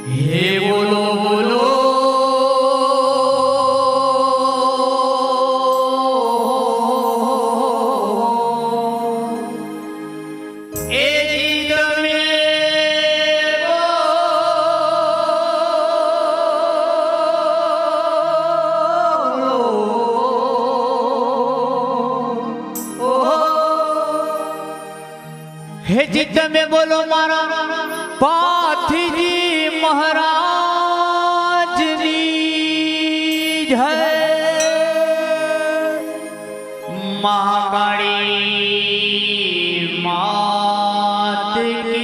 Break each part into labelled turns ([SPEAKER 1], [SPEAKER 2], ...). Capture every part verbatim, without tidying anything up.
[SPEAKER 1] हे बोलो बोलो हे जीत में बोलो मारा पाथी जी महाराज जी जय महाकाली मात की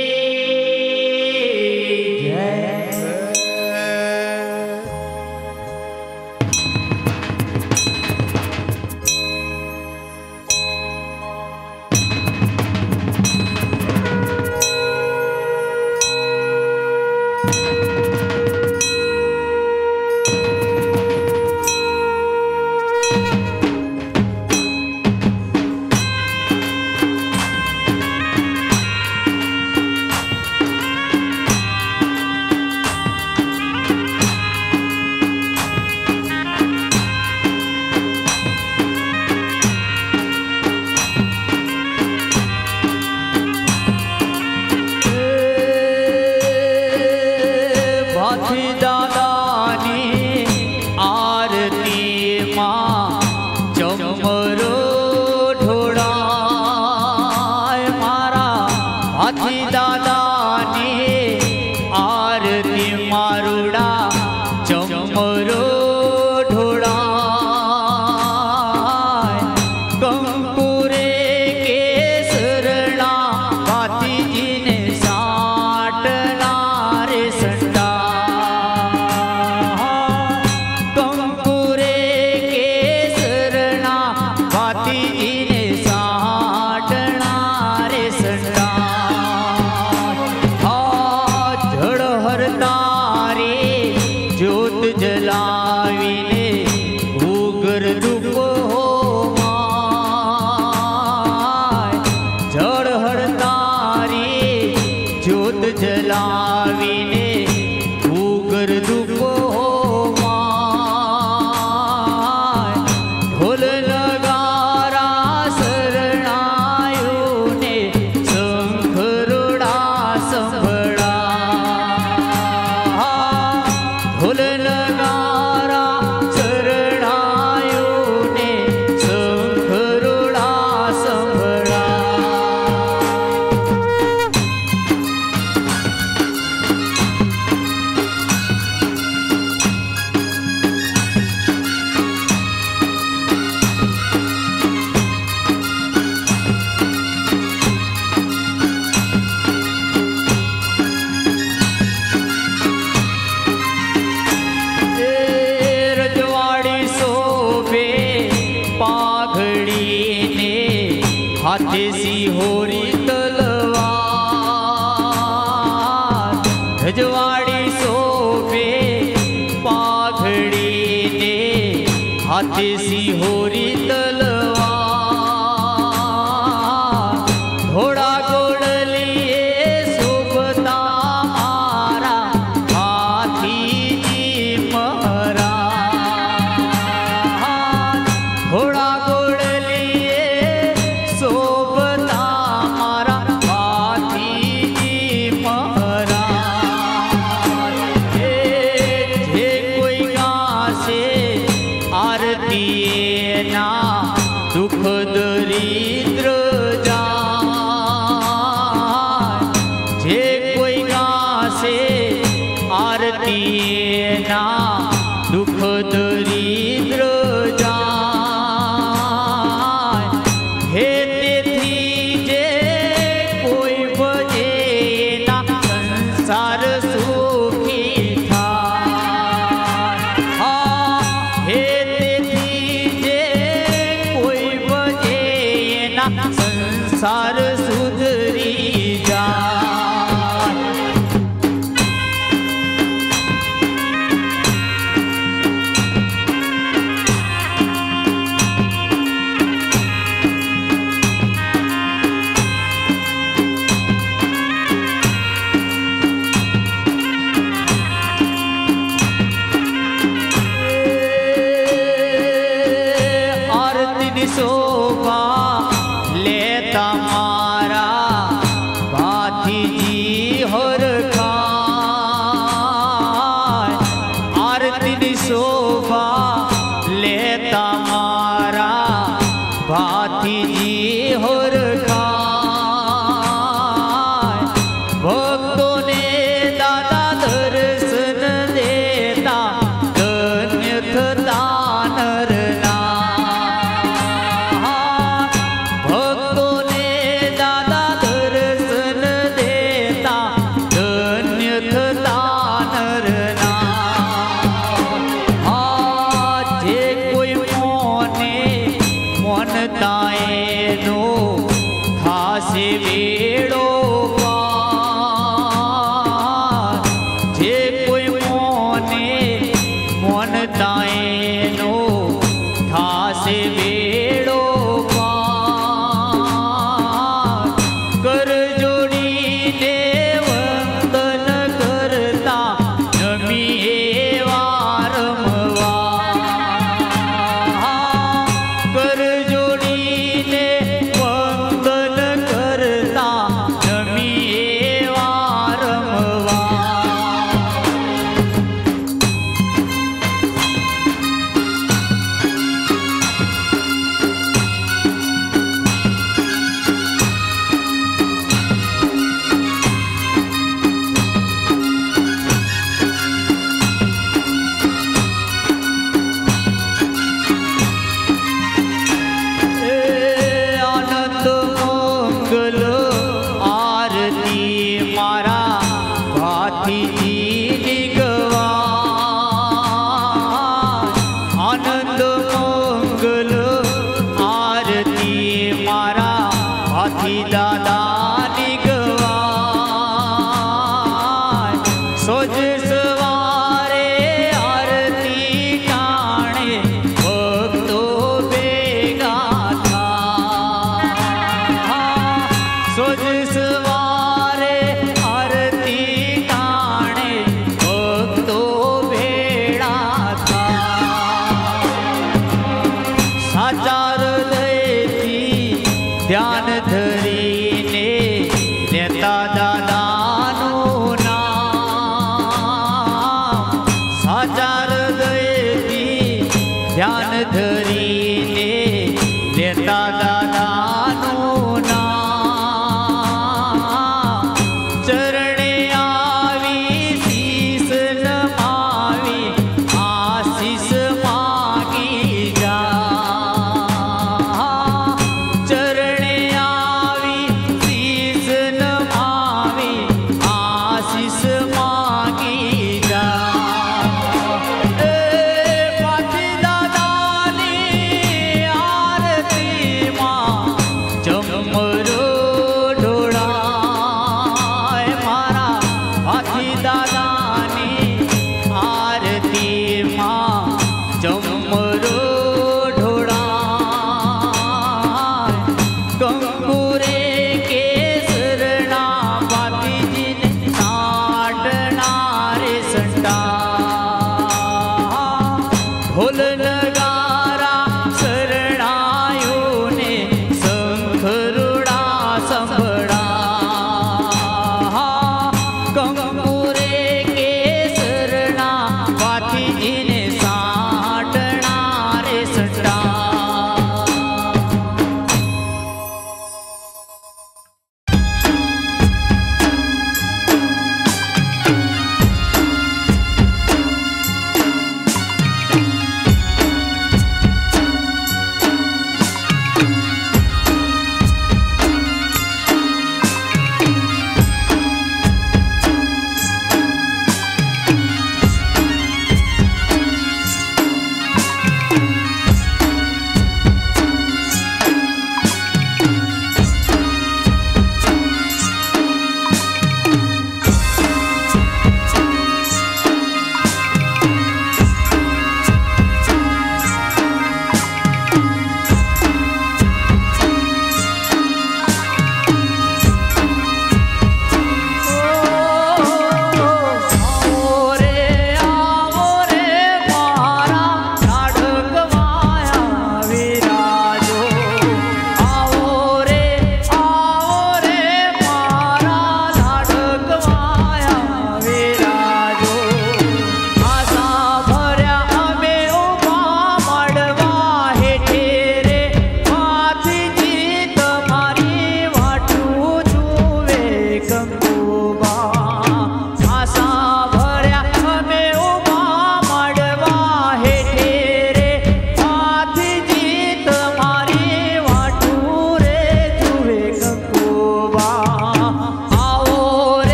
[SPEAKER 1] हाथे सी होरी तलवार रजवाड़ी सोबे पाघड़ी ने हाथे सी होरी तलवार घोड़ा गोड़लिए शोभता मारा हाथी जी महाराज घोड़ा दुख दरिद्र जान जे कोई गासे आरती ना दुख दरिद्र जान हे तेथी जे कोई बजे ना संसार सुखी था हे संसार सुधरी जाए। शोभा लेता मारा भाती जी होर खाय आरती नी शोभा लेता मारा भाती जी होर खाय भक्तों ने दादा दर्शन देता धन्य थता नरना भक्तों ने दादा दर्शन देता धन्य थता नरना जे कोई मोने मोनता एनो खासे वेड़ो जे कोई मोने मोनता एनो खासे वेड़ो कर जोड़ी ने वंदन करता नमी वारंवार कर जोड़ी ने वंदन करता नमी वारंवार आनंद मंगल आरती मारा भाती जी निगवा आनंद मंगल आरती मारा भाती दादा निगवा सोज सवारे आरती टाणे भक्तो बेगा था सोज सवारे आरती टाणे भक्तो बेड़ा था साचा हृदयथी ध्यान धरीने लेता दादाનું નામ સાચા હૃદયથી ध्यान धरीने लेता दादाનું નામ चरणे आवी शीस नमावी आशीष मागी जा चरणे आवी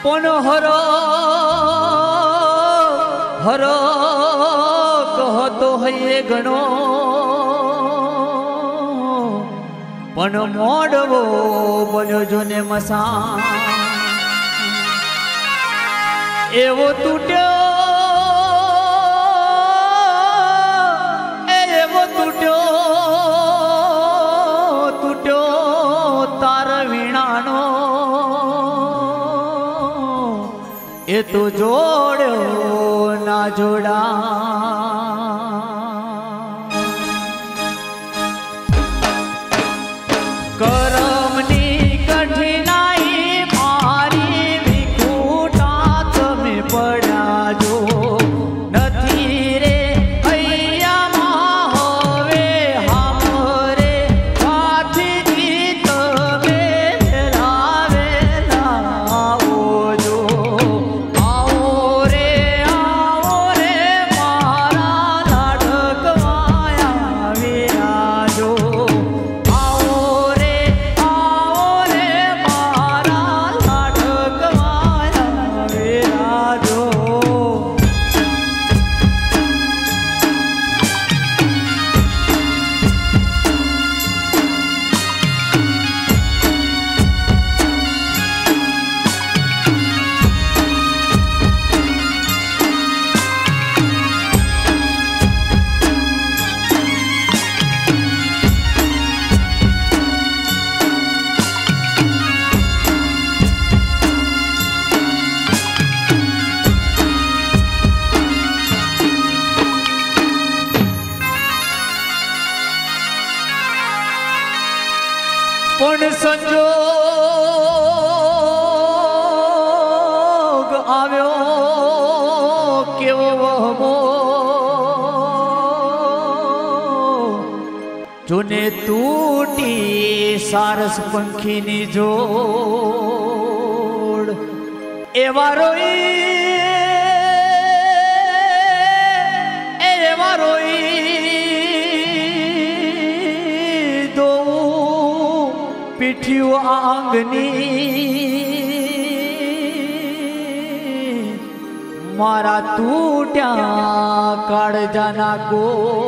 [SPEAKER 1] पण हरो हरो कहतो है गणो पण मोडवो बन्यो जो ने मसा एवो तूट्यो एवो तूट्यो तूट्यो तार वीणानो ए तो जोड़ो ना जोड़ा करमनी कठिनाई मारी विखूटा तमे पड़ा जो नथी रे हैया मां होवे हमरे काथी जीत में लावेला आओ जो आओ रे आओ रे मारा लाडकवाया विराजो पण संजोग आव्यो केवो वहमो जोने तूटी सारस पंखीनी जोड़ एवा रोई एवा रोई पीठियो आंगनी मारा तूट्या काळजाना गो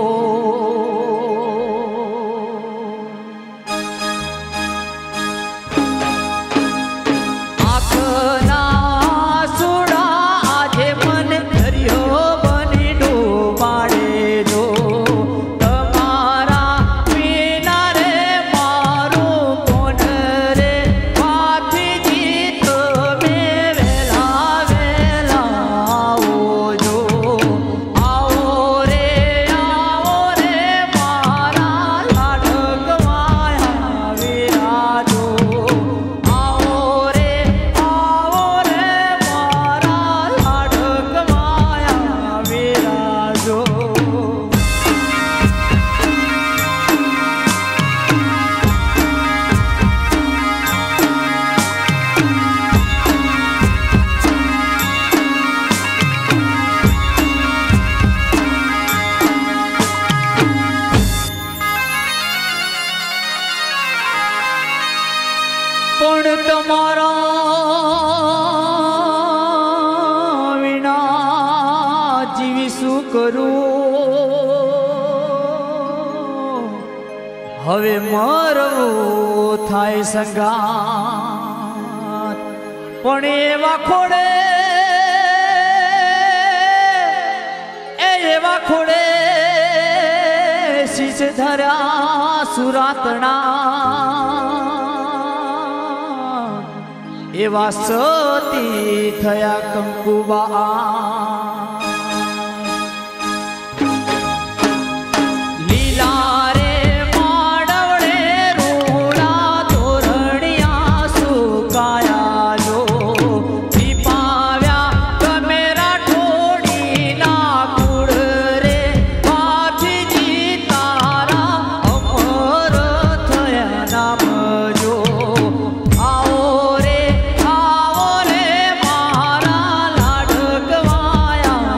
[SPEAKER 1] आखना सुड़ा आजे मन धरियो बनी डूबाड़े दो पण तमारा विना जीवी शू करूं हवे मरवो थाय संगात पण एवा खोड़े एवा खोड़े शीश धरा सुरातना एवा सती थया कंकुबा लीला रे माडवड़े रूड़ा तोरणिया सुकाया लो दीपाव्या कमेरा ठोड़ी ना कुड़ रे पाथी जी तारा अमर थया नाम जो आओ रे आओ रे मारा लाडकवाया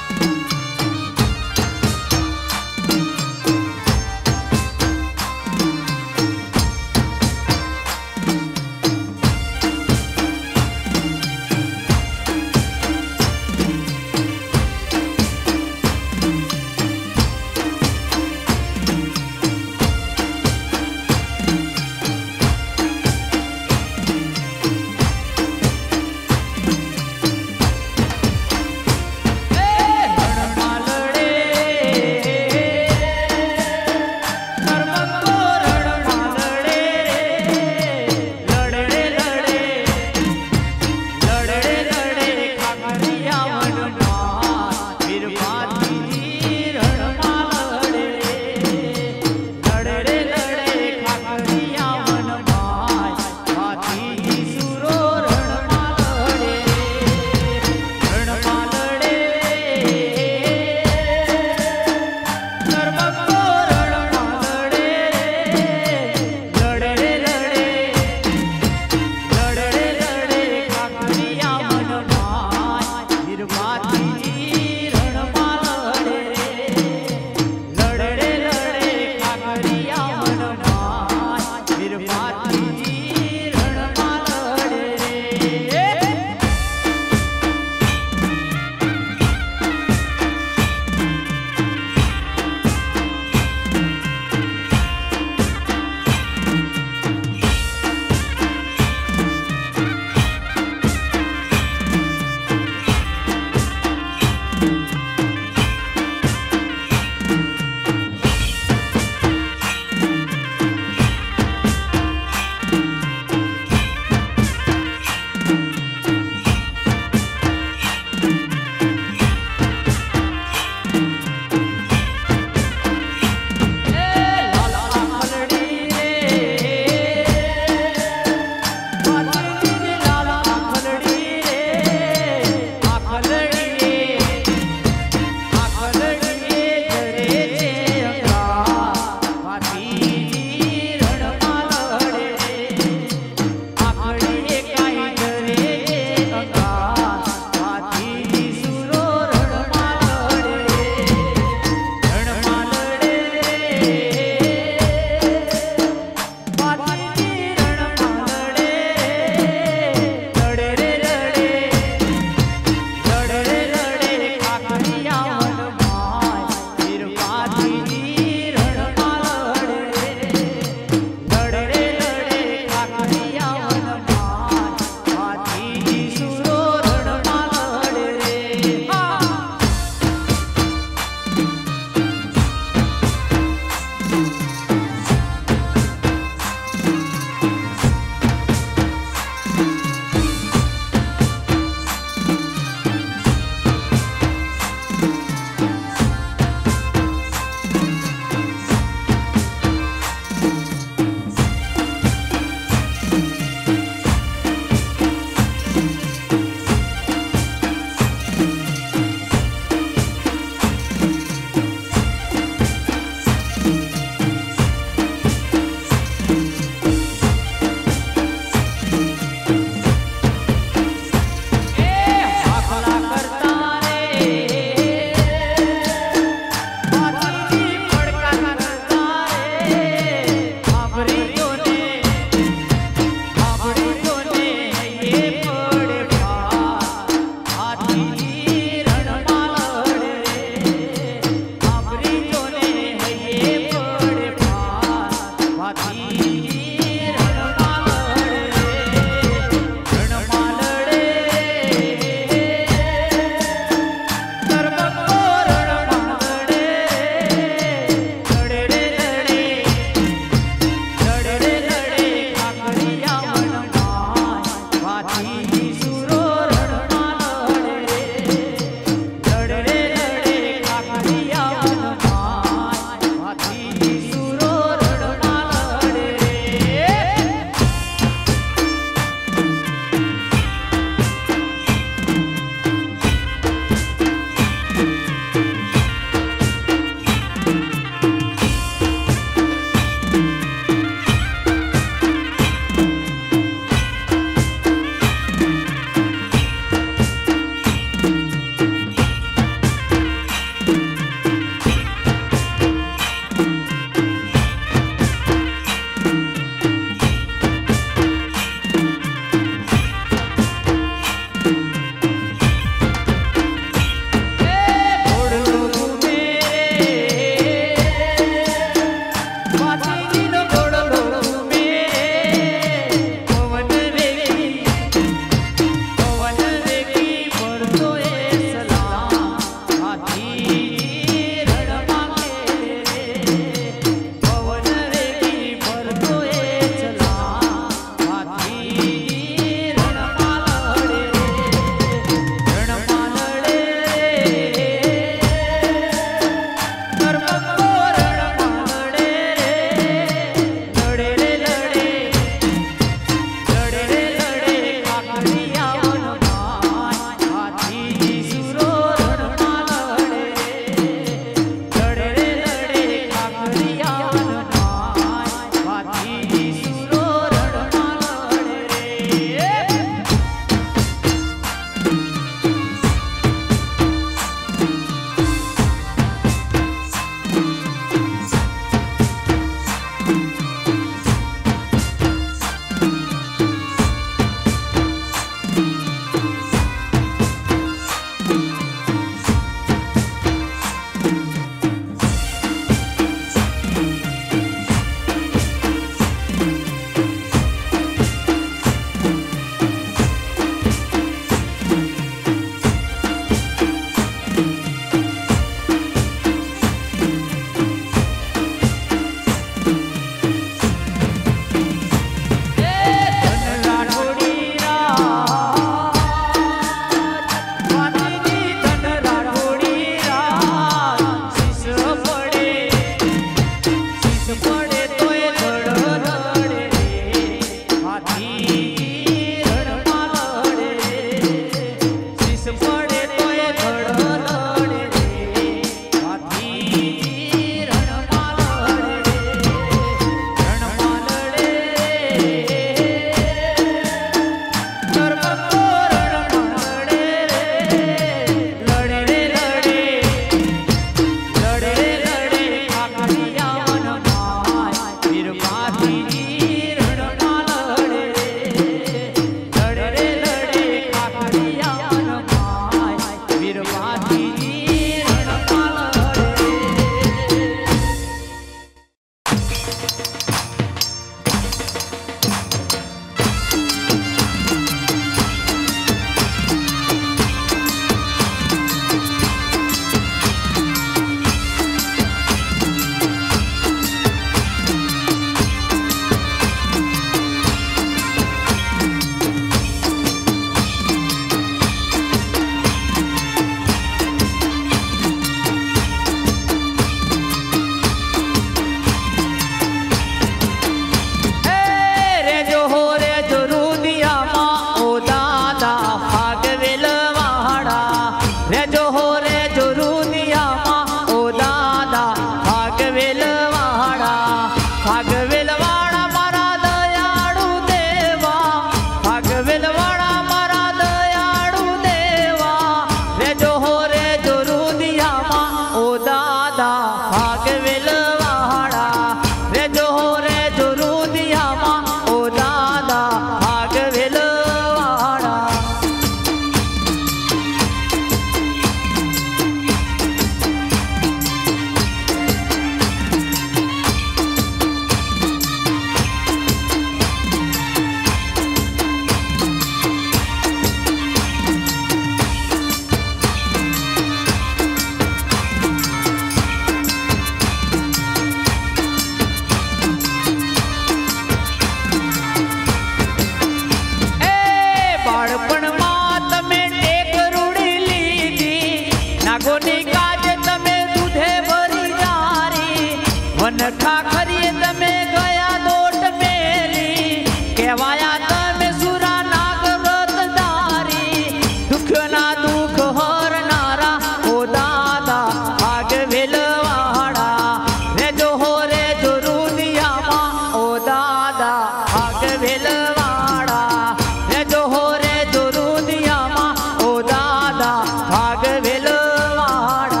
[SPEAKER 1] वन खाखरिए तमे गया दोट मेली कहवाया तमे सुरा नाग व्रत धारी दुख ना दुख हरनारा ओ दादा भाग वेलवाड़ा रे जो हो रे जो रुदिया मा ओ दादा भाग वेलवाड़ा रे जो हो रे जो रुदिया मा ओ दादा भाग वेलवाड़ा।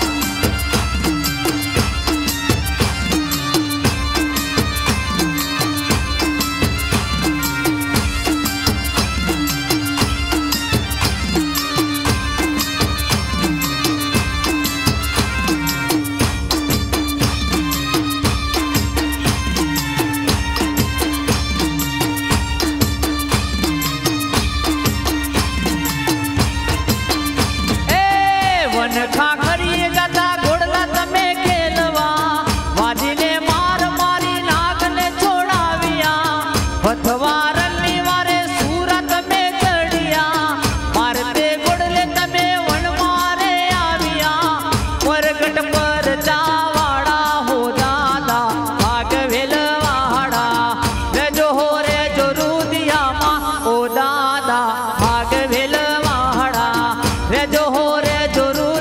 [SPEAKER 1] खाखरिए गदा घोड़ला तमे खेलवा वाजीने मार मारी नाग ने छोड़ाविया पथवार वारे सूरत में चढ़िया मारते घोड़ले तमे वन मारे आविया परगट पर जावाड़ा हो दादा भाग वेलवाड़ा रे जो हो रे जो रुदिया मा ओ दादा भाग वेलवाड़ा रे जो हो रे जो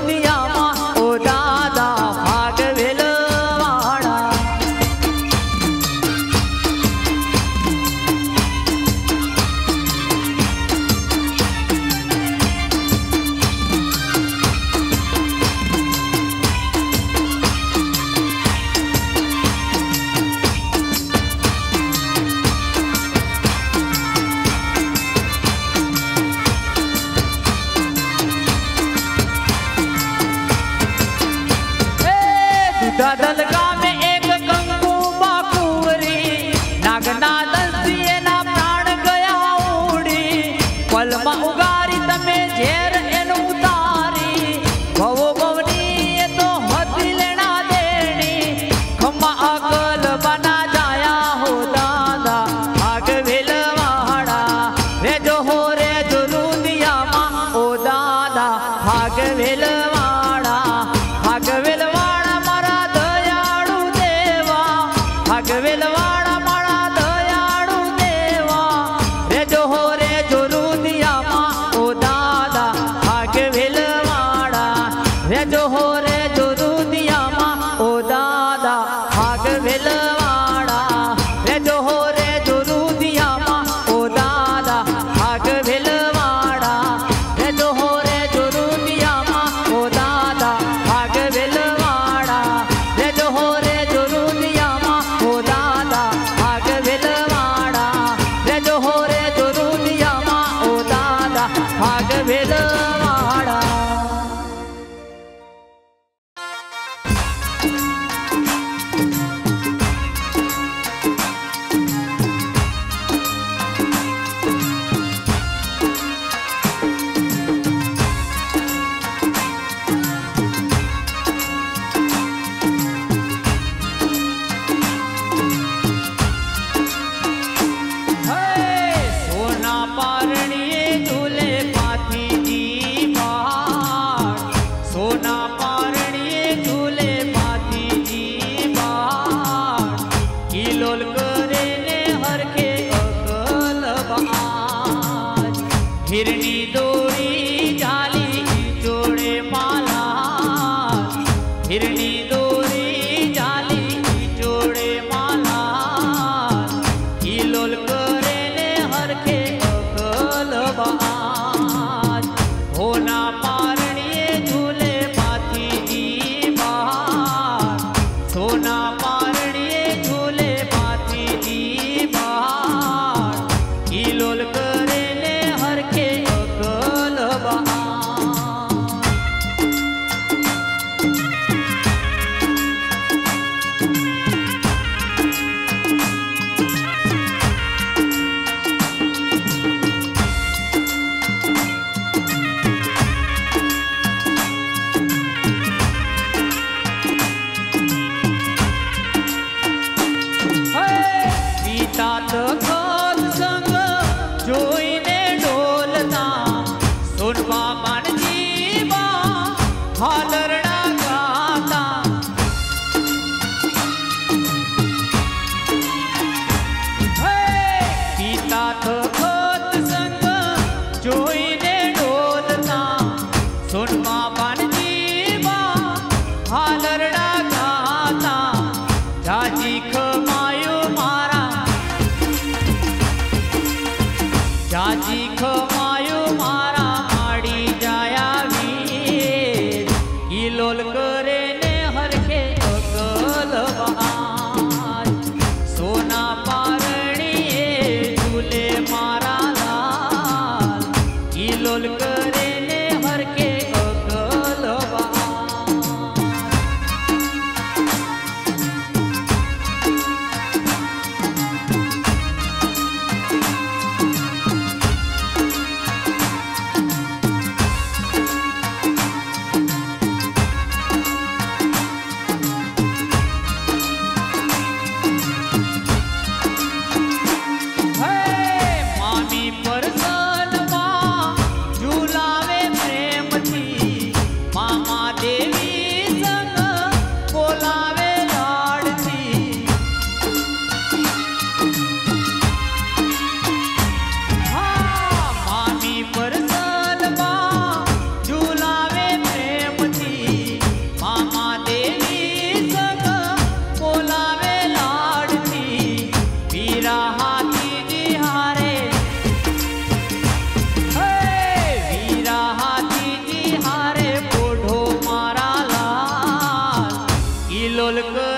[SPEAKER 1] दलगा में एक गंगू बाकुवरी नागना दसिए ना प्राण गया उड़ी पलमा उगारी तमे झेर एन उतारी भवो भवनी ये तो हथी लेना देनी खम्मा अकल बना जाया हो दादा भाग वेलवाड़ा रे जो हो रे जो रुदिया मा ओ दादा भाग वेलवाड़ा भाग वेलवाड़ा मारा दयाड़ू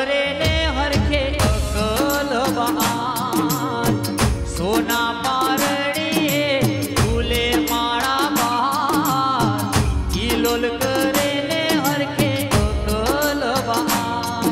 [SPEAKER 1] करे ने हरखे अकल बहार सोना पारड़िए फूले माड़ा बहार किलोल करे ने हरखे अकल बहार।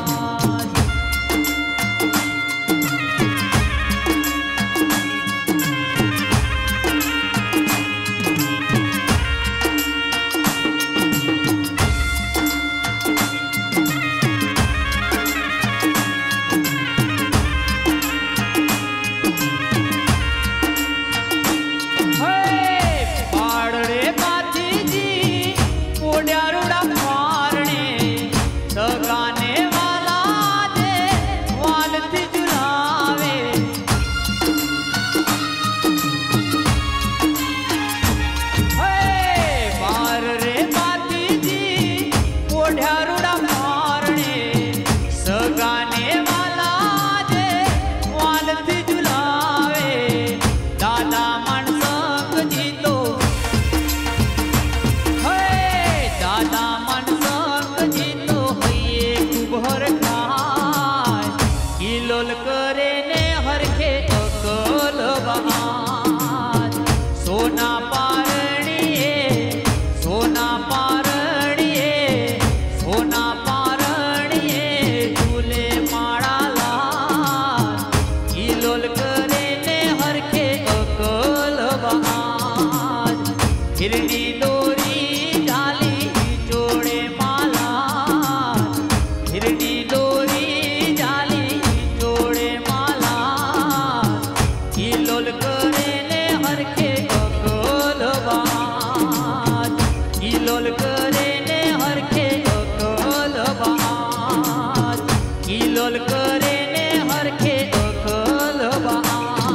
[SPEAKER 1] किलोल करे ने हरखे अकल बहार सोना पारड़िए सोना पारड़िए सोना पारड़िए झूले माड़ा लाल किलोल करे ने हरखे अकल बहार। हिरनी डोरी डाली जोड़े माला हिरनी डोरी किलोल करे ने हरखे अकल बहार किलोल करे ने हरखे अकल बहार किलोल करे ने हरखे अकल बहार।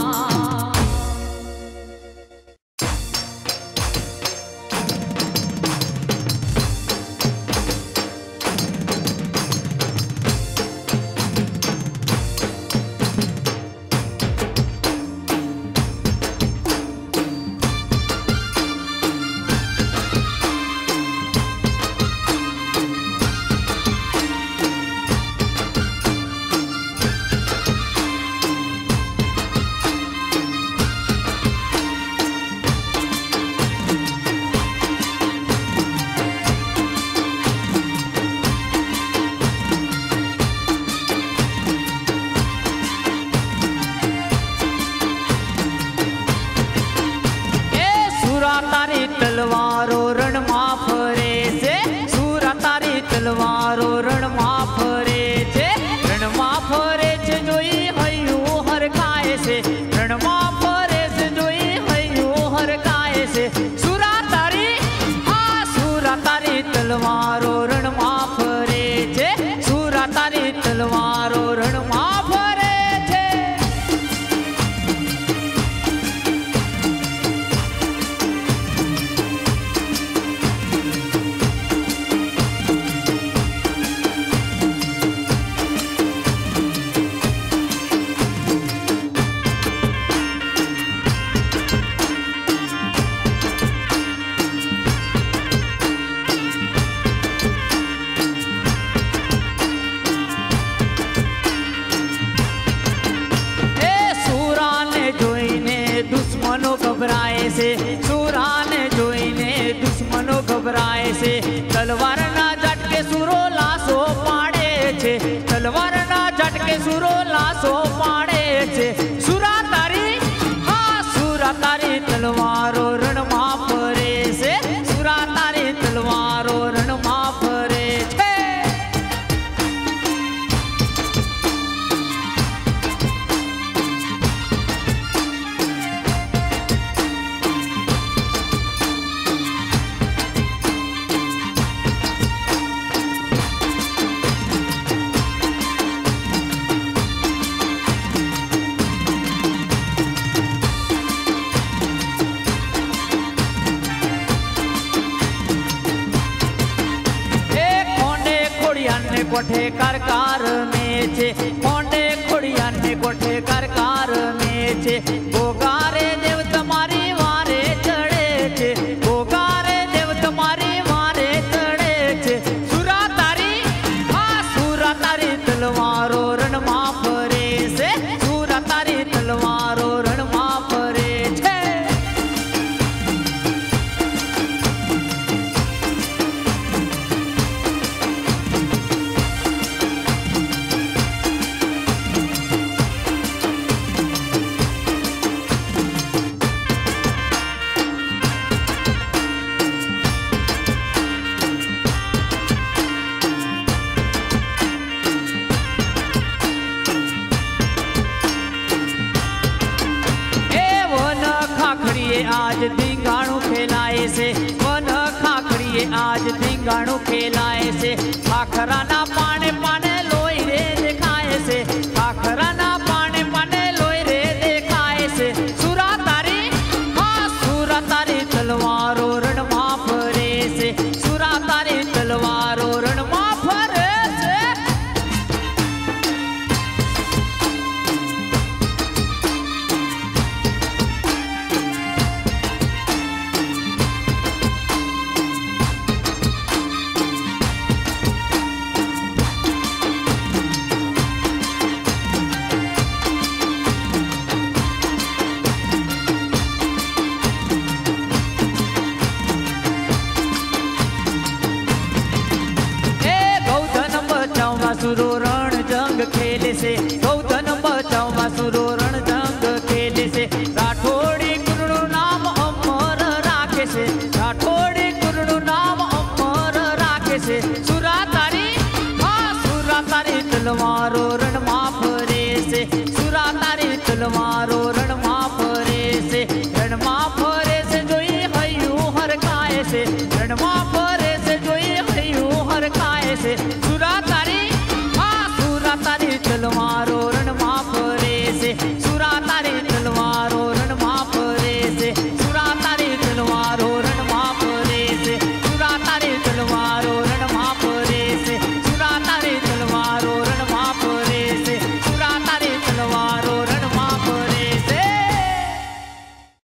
[SPEAKER 1] तारी तलवारो रण मां फरे छे सूरा तारी तलवारो रण मां फरे छे रण मां फरे छे जोई हयू हरकाए छे रण मां फरे छे जोई हयू हरकाए छे सूरा तारी आ सूरा तारी तलवारो रण मां फरे छे सूरा तारी तलवारो रण मां फरे छे। दुश्मनो घबराए से सूरा ने जोईने दुश्मनो घबराए से तलवार ना झटके सूरो लासो पाड़े छे तलवार ना झटके सूरो लासो पाड़े छे सूरा तारी हाँ सूरा तारी तलवारो रण मां फरे से सूरा तारी तलवारो रण मां फरे छे। कोठे करकार में छे कोंडे खोड़िया ने कोठे करकार में छे गोगारे देव तुम्हारी वारे चढ़े छे गोगारे देव तुम्हारी वारे चढ़े छे सुरा तारी हाँ सुरा तारी तलवार आज धींगाणु खेलाए से वन खाखड़िए आज धींगाणु खेलाए से खाखरा ना पाने पाने लोई रे दिखाए से खाखरा ना पाने पाने लोई रे दिखाए से सुरा तारी हाँ सुरा तारी तलवारो रण माफ रे से सुरा तारी तलवारो रण माफ रे से सुरो रण जंग खेले से गौधन बचाओ सुरो रण जंग खेले से राठोड़ी गुरु नाम अमर राखे से राठोड़ी गुरु नाम अमर राखे से सुरा तारी हाँ सुरा तारी तलवारो रण माफ रे से सुरा तारी तलवारो